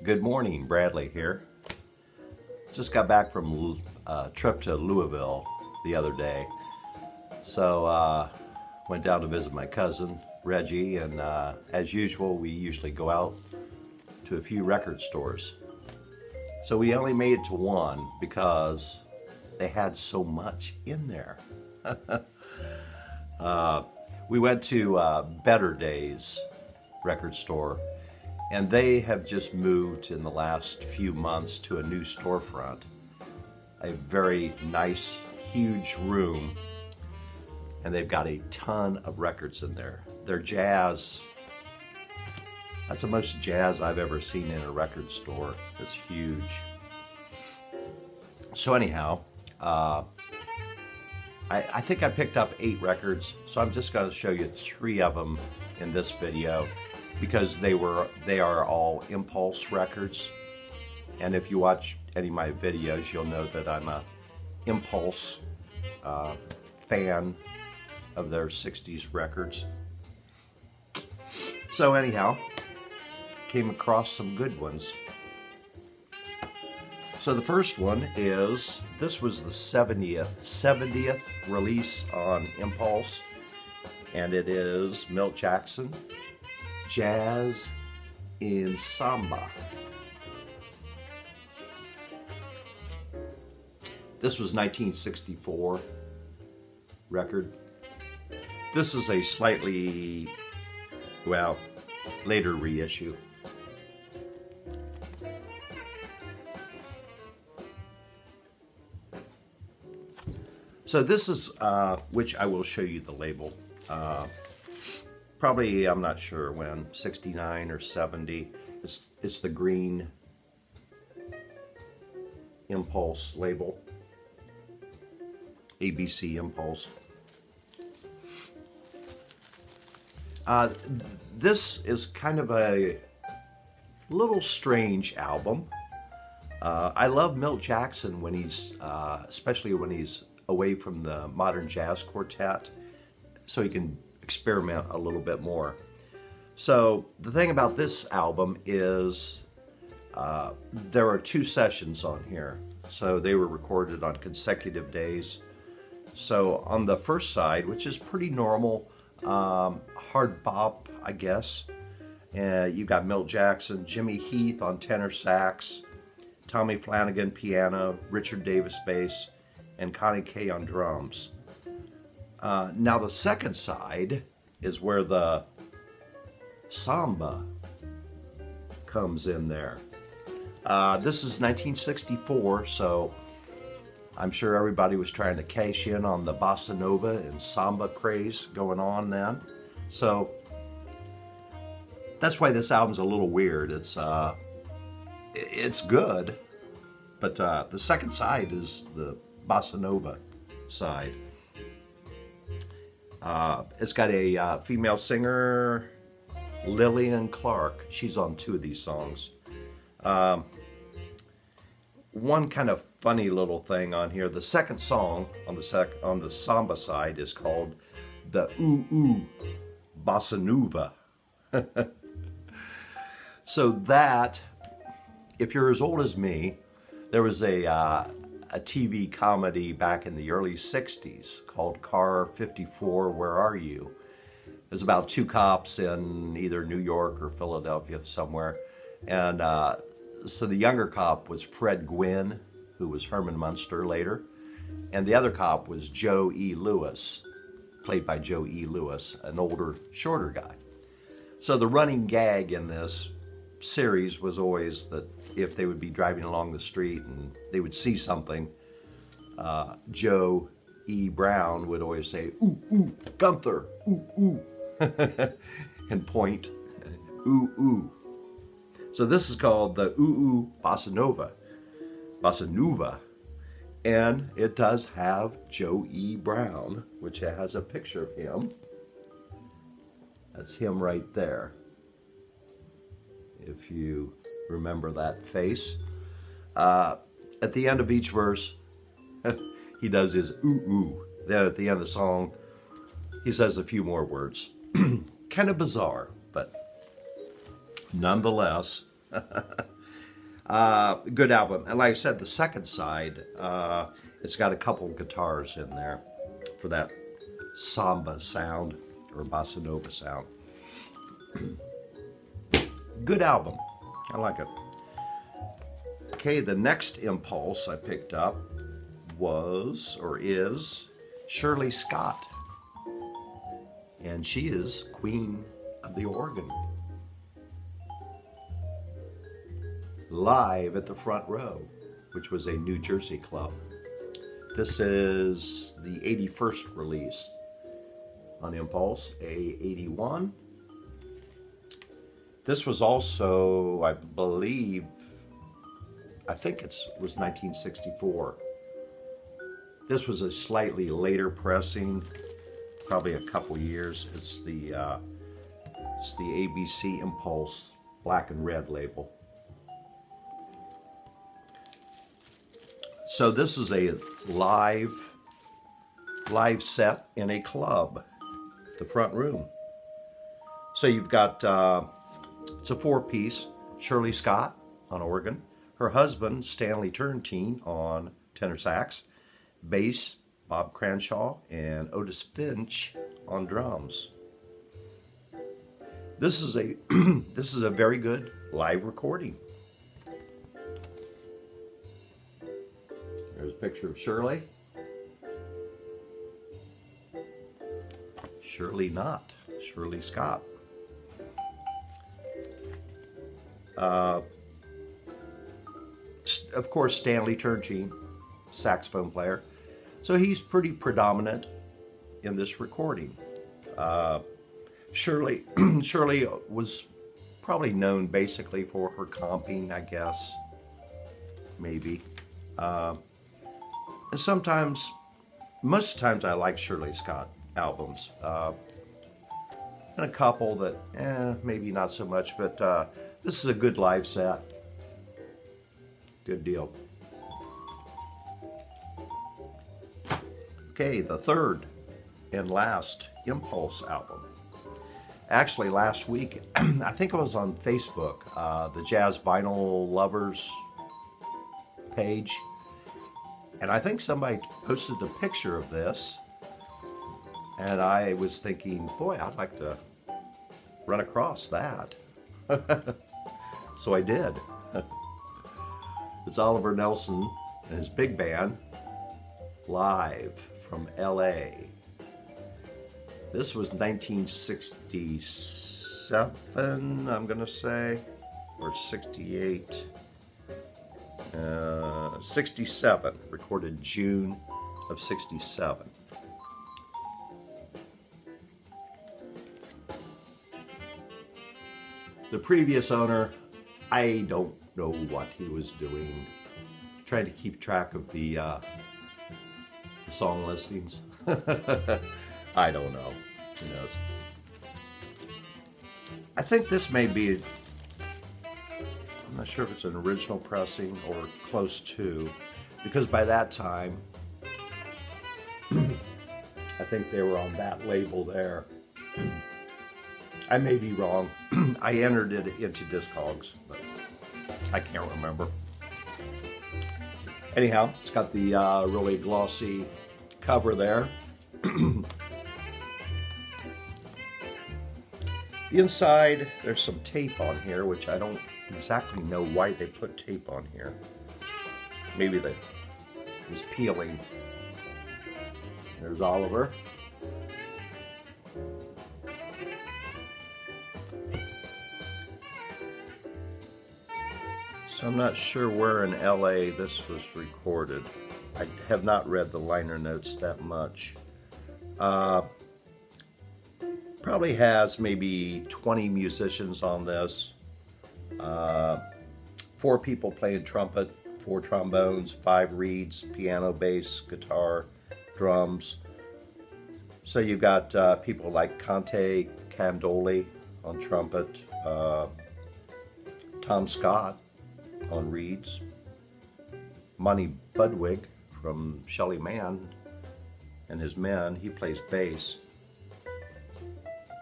Good morning, Bradley here. Just got back from a trip to Louisville the other day. So went down to visit my cousin, Reggie, and as usual, we usually go out to a few record stores. So we only made it to one because they had so much in there. We went to Better Days record store, and they have just moved in the last few months to a new storefront. A very nice, huge room, and they've got a ton of records in there. They're jazz. That's the most jazz I've ever seen in a record store. It's huge. So anyhow, I think I picked up 8 records, so I'm just going to show you 3 of them in this video because they are all Impulse records. And if you watch any of my videos, you'll know that I'm a Impulse fan of their 60s records. So anyhow, came across some good ones. So the first one is, this was the 70th release on Impulse, and it is Milt Jackson, Jazz in Samba. This was 1964 record. This is a slightly, well, later reissue. So this is, which I will show you the label. Probably, I'm not sure when, 69 or 70. It's the green Impulse label. ABC Impulse. This is kind of a little strange album. I love Milt Jackson when he's, especially when he's away from the modern jazz quartet, so he can experiment a little bit more. So the thing about this album is there are 2 sessions on here, so they were recorded on consecutive days. So on the first side, which is pretty normal, hard bop, I guess, you got Milt Jackson, Jimmy Heath on tenor sax, Tommy Flanagan piano, Richard Davis bass, and Connie Kay on drums. Now the second side is where the samba comes in there. This is 1964, so I'm sure everybody was trying to cash in on the bossa nova and samba craze going on then. So that's why this album's a little weird. It's good, but the second side is the bossa nova side. It's got a female singer, Lillian Clark. She's on 2 of these songs. One kind of funny little thing on here, the second song on the samba side is called the Ooh Ooh Bossa Nova. So that, if you're as old as me, there was a TV comedy back in the early 60s called Car 54, Where Are You? It was about 2 cops in either New York or Philadelphia somewhere. And so the younger cop was Fred Gwynn, who was Herman Munster later. And the other cop was Joe E. Lewis, played by Joe E. Lewis, an older, shorter guy. So the running gag in this series was always that if they would be driving along the street and they would see something, Joe E. Brown would always say, "Ooh, ooh, Gunther, ooh, ooh," and point, "Ooh, ooh." So this is called the Ooh Ooh Bossa Nova, and it does have Joe E. Brown, which has a picture of him. That's him right there, if you remember that face. At the end of each verse, he does his ooh ooh. Then at the end of the song, he says a few more words. Kind of bizarre, but nonetheless, Good album. And like I said, the second side, it's got a couple guitars in there for that samba sound or bossa nova sound. Good album. I like it. Okay, the next Impulse I picked up was, or is, Shirley Scott. And she is Queen of the Organ. Live at the Front Row, which was a New Jersey club. This is the 81st release on Impulse, A81. This was also, I believe, I think it was 1964. This was a slightly later pressing, probably a couple years. It's the ABC Impulse black and red label. So this is a live set in a club, the Front Room. So you've got, it's a four-piece, Shirley Scott on organ, her husband, Stanley Turrentine, on tenor sax, bass, Bob Cranshaw, and Otis Finch on drums. This is a this is a very good live recording. There's a picture of Shirley. Shirley not, Shirley Scott. Of course, Stanley Turrentine, saxophone player. So he's pretty predominant in this recording. Shirley was probably known basically for her comping, I guess, maybe. And sometimes, most of the times I like Shirley Scott albums. And a couple that, maybe not so much, but this is a good live set. Good deal. Okay, the third and last Impulse album. Actually, last week, I think it was on Facebook, the Jazz Vinyl Lovers page, and I think somebody posted a picture of this, and I was thinking, boy, I'd like to run across that. So I did. It's Oliver Nelson and his big band, live from LA. This was 1967, I'm gonna say, or 68. 67, recorded June of 67. The previous owner, I don't know what he was doing, trying to keep track of the song listings. I don't know. Who knows? I think this may be, I'm not sure if it's an original pressing or close to, because by that time, I think they were on that label there. I may be wrong. I entered it into Discogs, but I can't remember. Anyhow, it's got the really glossy cover there. The inside, there's some tape on here, which I don't exactly know why they put tape on here. Maybe they was peeling. There's Oliver. So I'm not sure where in LA this was recorded. I have not read the liner notes that much. Probably has maybe 20 musicians on this. 4 people playing trumpet, 4 trombones, 5 reeds, piano, bass, guitar, drums. So you've got people like Conte Candoli on trumpet, Tom Scott on reeds, Monty Budwig from Shelly Manne and his men, he plays bass,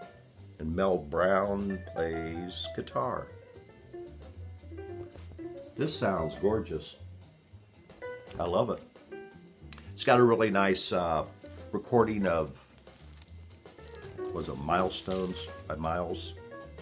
and Mel Brown plays guitar. This sounds gorgeous. I love it. It's got a really nice recording of, was it Milestones by Miles?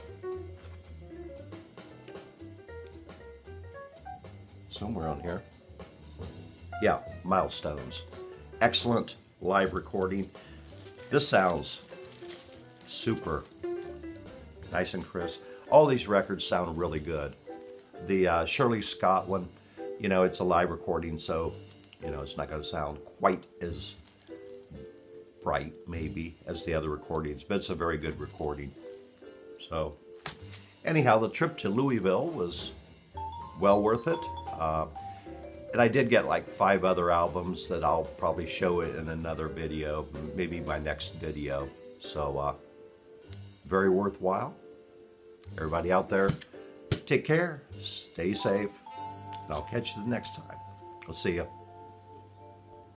Somewhere on here. Yeah, Milestones. Excellent live recording. This sounds super nice and crisp. All these records sound really good. The Shirley Scott one, you know, it's a live recording, so, you know, it's not going to sound quite as bright, maybe, as the other recordings, but it's a very good recording. So, anyhow, the trip to Louisville was well worth it. And I did get like 5 other albums that I'll probably show it in another video, maybe my next video. So, very worthwhile. Everybody out there, take care, stay safe, and I'll catch you the next time. I'll see you.